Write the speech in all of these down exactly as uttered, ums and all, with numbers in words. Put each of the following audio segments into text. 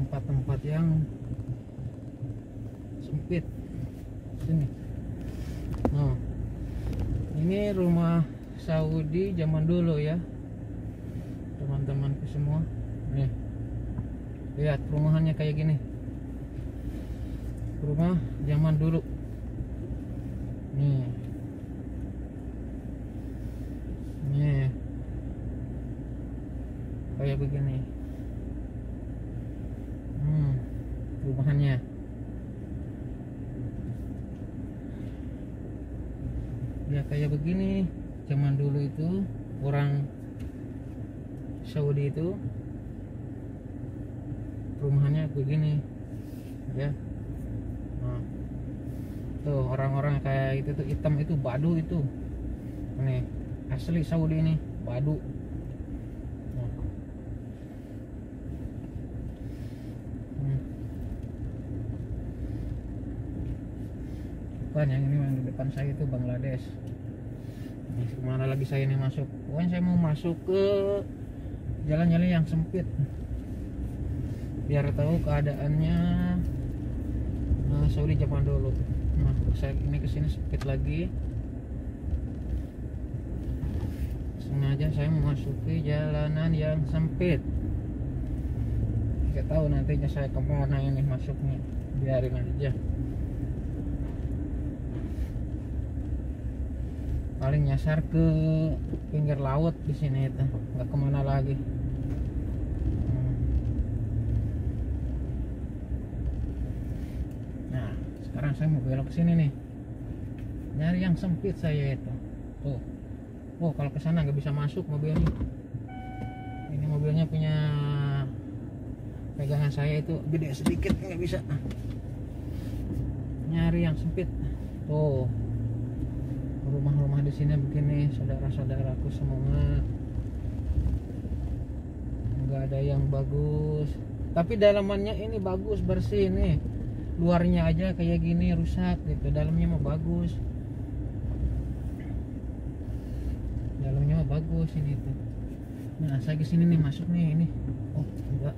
tempat-tempat yang sempit. Sini. Nah, ini rumah Saudi zaman dulu ya, teman-temanku semua. Nih, lihat perumahannya kayak gini. Rumah zaman dulu. Nih, nih, kayak begini. Hmm, perumahannya. Ya kayak begini zaman dulu itu orang Saudi itu perumahannya begini ya. Nah, tuh orang-orang kayak itu tuh hitam itu Badu itu. Nih asli Saudi ini Badu. Nah. Hmm. Bukan yang ini yang di depan saya itu Bangladesh. Ini kemana lagi saya ini masuk? Pokoknya saya mau masuk ke jalan-jalan yang sempit biar tahu keadaannya nah, Saudi zaman dulu. Nah, saya ini kesini sempit lagi. Sengaja saya memasuki jalanan yang sempit. Nggak tahu nantinya saya kemana ini masuknya. Biarin aja. Paling nyasar ke pinggir laut di sini itu, nggak kemana lagi. Hmm. Nah, sekarang saya mau belok ke sini nih, nyari yang sempit saya itu. Tuh, oh kalau ke sana nggak bisa masuk mobilnya. Ini mobilnya punya pegangan saya itu gede sedikit, nggak bisa. Nyari yang sempit. Tuh. Rumah-rumah di sini begini, saudara-saudaraku semua. Enggak ada yang bagus. Tapi dalamannya ini bagus, bersih nih. Luarnya aja kayak gini rusak gitu, dalamnya mah bagus. Dalamnya mah bagus ini tuh. Nah, saya ke sini nih, masuk nih ini. Oh, enggak.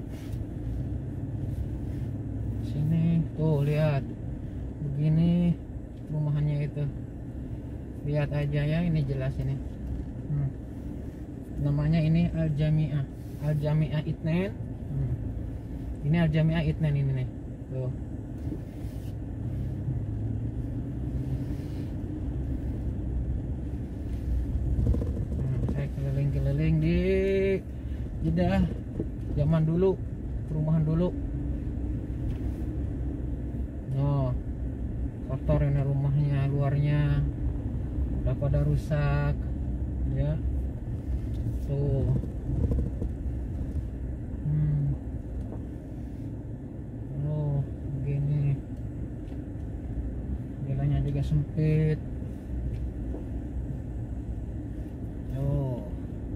Sini, tuh lihat. Begini rumahannya itu. Lihat aja ya, ini jelas ini. Hmm. Namanya ini Al Jamiah, Al Jamiah Itnen. Hmm. Ini Al Jamiah Itnen ini nih. Tuh. Hmm, saya keliling-keliling di Jeddah zaman dulu, perumahan dulu. Oh, kotor ini rumahnya, luarnya udah pada rusak ya. Tuh. Hmm. Oh, begini. Jalannya juga sempit. Oh.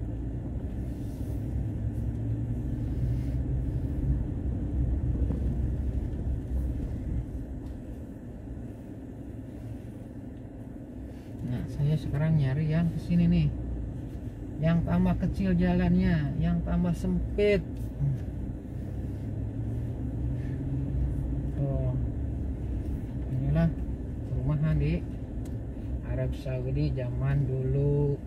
Nah, saya sekarang nyari yang kesini nih, yang tambah kecil jalannya, yang tambah sempit. Oh, inilah perumahan di Arab Saudi zaman dulu.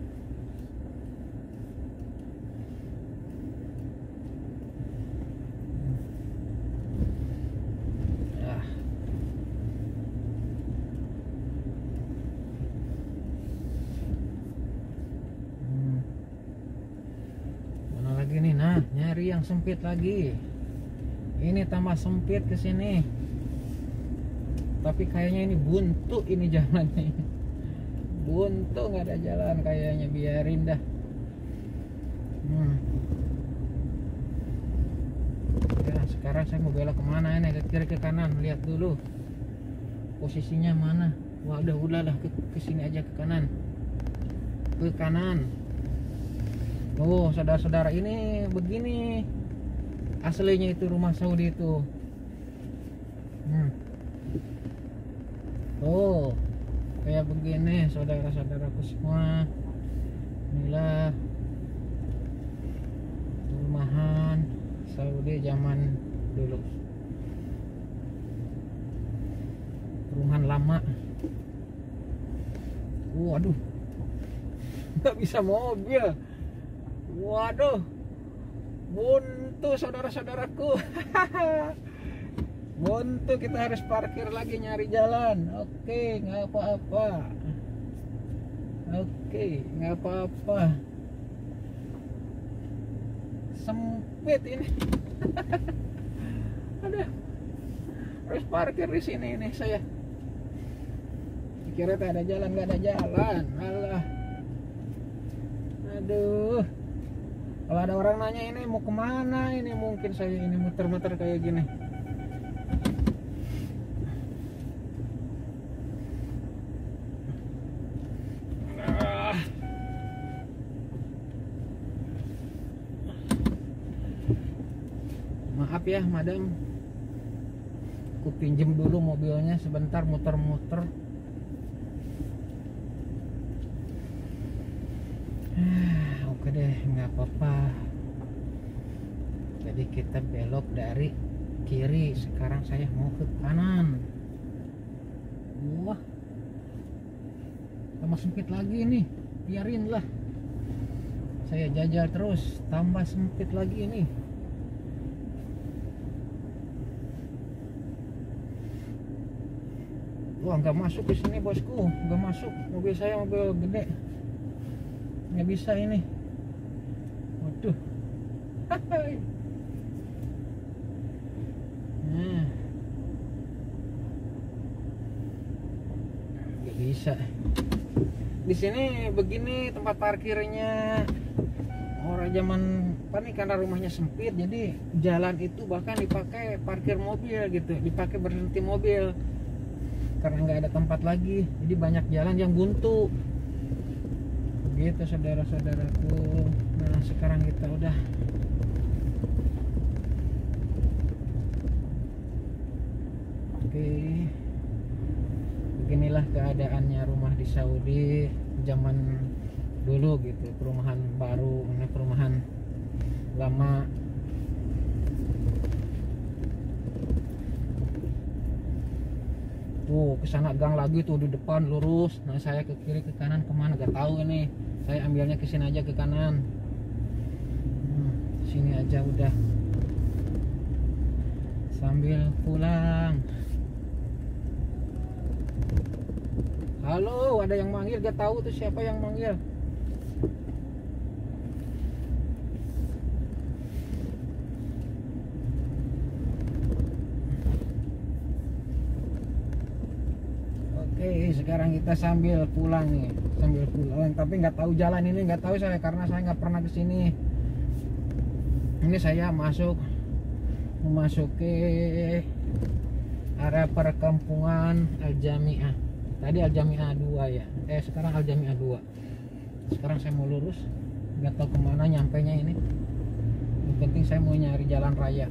Ini nah, nyari yang sempit lagi. Ini tambah sempit ke sini. Tapi kayaknya ini buntu ini jalannya. Buntu, nggak ada jalan kayaknya, biarin dah. Hmm. Ya, sekarang saya mau belok kemana ini? Ke kiri ke kanan, lihat dulu posisinya mana. Wah, udah udahlah ke, ke sini aja, ke kanan. Ke kanan. Oh, saudara-saudara, ini begini aslinya itu rumah Saudi itu. Hmm. Oh, kayak begini saudara-saudaraku semua. Inilah perumahan Saudi zaman dulu. Perumahan lama. Waduh, nggak bisa mobil. Waduh, buntu saudara-saudaraku. Buntu, kita harus parkir lagi, nyari jalan. Oke, nggak apa-apa. Oke, nggak apa-apa. Sempit ini. Aduh, harus parkir di sini nih saya. Kira tak ada jalan, nggak ada jalan. Alah, aduh. Kalau ada orang nanya ini mau kemana, ini mungkin saya ini muter-muter kayak gini. Ah. Maaf ya, madam. Aku pinjem dulu mobilnya sebentar, muter-muter. Oke deh, nggak apa-apa. Jadi kita belok dari kiri, sekarang saya mau ke kanan. Wah, tambah sempit lagi nih, biarinlah. Saya jajal terus, tambah sempit lagi nih. Wah, nggak masuk ke sini bosku, nggak masuk. Mobil saya mobil gede, nggak bisa ini. Waduh. Nah, nggak bisa. Di sini begini tempat parkirnya. Orang zaman apa nih, karena rumahnya sempit, jadi jalan itu bahkan dipakai parkir mobil gitu, dipakai berhenti mobil. Karena nggak ada tempat lagi, jadi banyak jalan yang buntu. Begitu saudara-saudaraku. Nah, sekarang kita udah oke. Beginilah keadaannya rumah di Saudi zaman dulu gitu, perumahan baru, ini perumahan lama. Tuh, kesana gang lagi tuh, di depan lurus. Nah, saya ke kiri ke kanan kemana gak tahu ini. Saya ambilnya ke sini aja, ke kanan. Hmm, sini aja udah. Sambil pulang. Halo, ada yang manggil, gak tahu tuh siapa yang manggil. Oke, sekarang kita sambil pulang nih, sambil pulang. Tapi nggak tahu jalan ini, nggak tahu saya karena saya nggak pernah kesini. Ini saya masuk, memasuki area perkampungan Al Jamiah. Tadi Al Jamiah dua ya, eh sekarang Al Jamiah dua. Sekarang saya mau lurus, nggak tahu kemana nyampenya ini. Yang penting saya mau nyari jalan raya.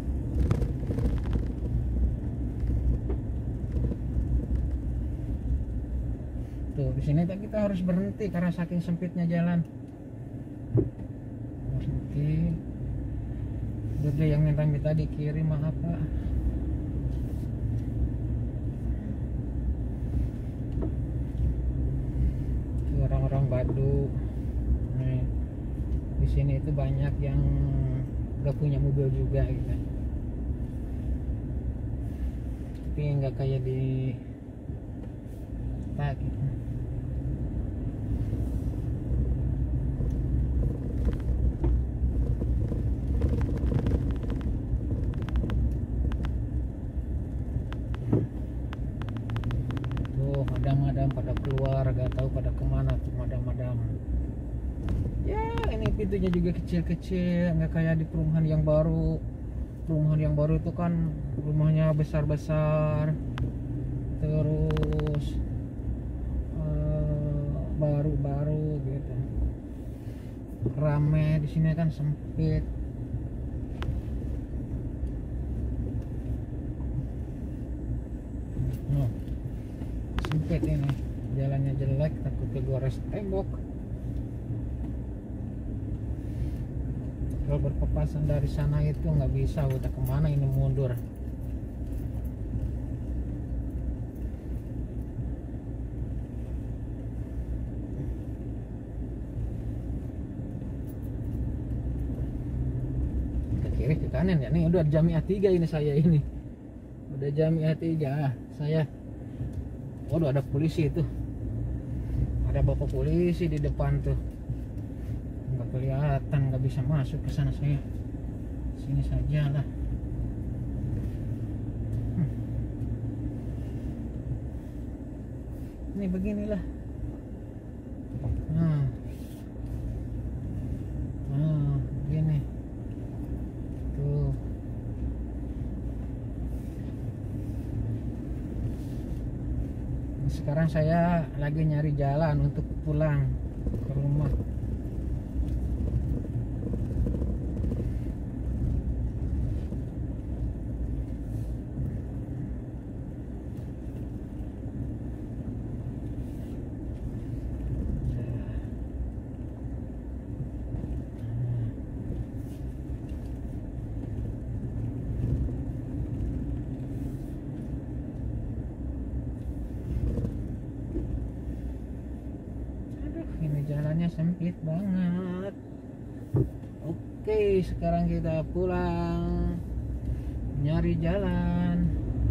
Tuh, di sini kita harus berhenti karena saking sempitnya jalan. Berhenti. Udah, yang minta-minta di kiri, maaf Pak. Orang-orang Badu. Nih, di sini itu banyak yang gak punya mobil juga gitu. Tapi nggak kayak di tak gitu. Madam-madam pada keluar, gak tahu pada kemana tuh madam-madam. Ya, ini pintunya juga kecil-kecil, nggak kayak di perumahan yang baru. Perumahan yang baru itu kan rumahnya besar-besar, terus baru-baru uh, gitu. Rame. Di sini kan sempit. Oh. Sempit ini, jalannya jelek, takut kegores tembok. Kalau berpapasan dari sana itu nggak bisa, udah kemana ini mundur. Ke kiri ke kanan ya, nih udah Jamiah tiga ini saya ini. Udah Jamiah tiga saya. Waduh, ada polisi itu. Ada bapak polisi di depan tuh. Nggak kelihatan, nggak bisa masuk ke sana saya. Sini saja lah. Hmm. Ini beginilah. Nah, nah begini. Tuh. Sekarang saya lagi nyari jalan untuk pulang ke rumah. Jalannya sempit banget. Oke, sekarang kita pulang, nyari jalan,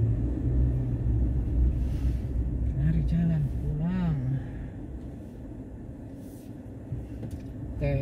nyari jalan pulang. Oke.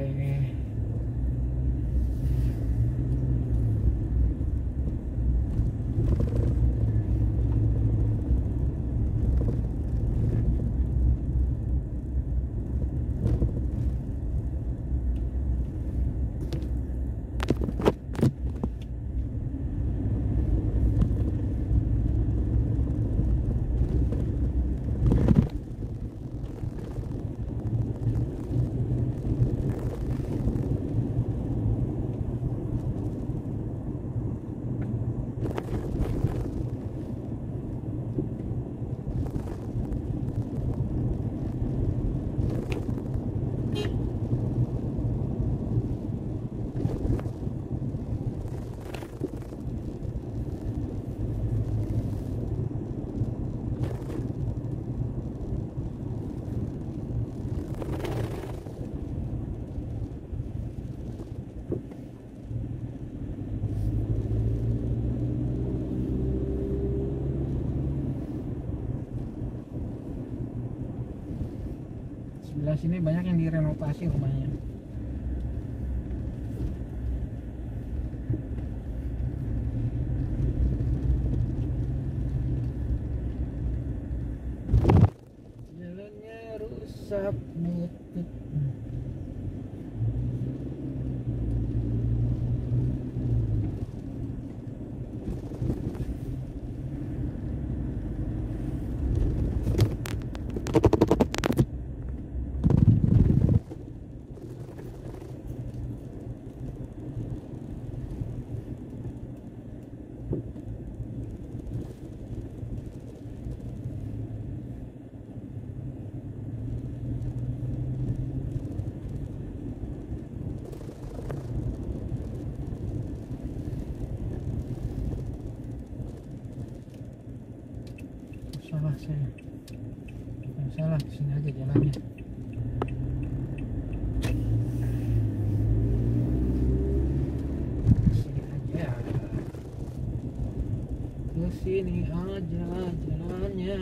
Sebelah sini banyak yang direnovasi rumahnya. Jalannya rusak butut. Salah saya, bukan salah, sini aja jalannya. Sini aja, ke sini aja jalannya.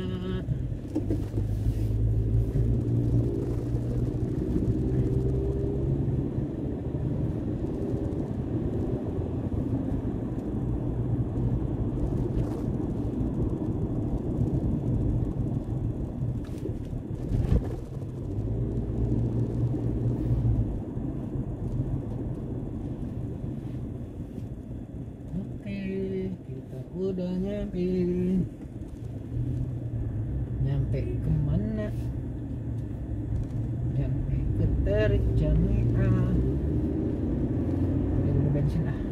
Udah nyampe, nyampe kemana? Nyampe ke Tarik Jamiah. Beli dulu bensin ah,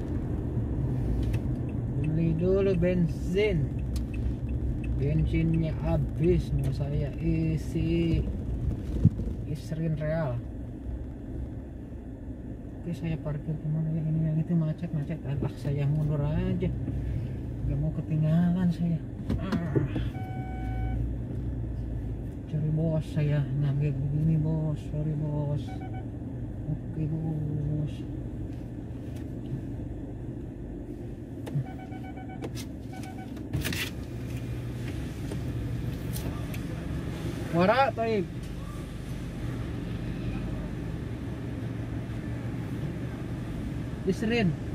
beli dulu bensin. Bensinnya habis, mau saya isi isrin real. Oke, saya parkir kemana ya, ini yang itu macet macet. Alah, saya mundur aja, nggak mau ketinggalan saya. Ah. Sorry bos, saya ngambil begini bos, sorry bos. Oke bos. Wara Taib. Disrin.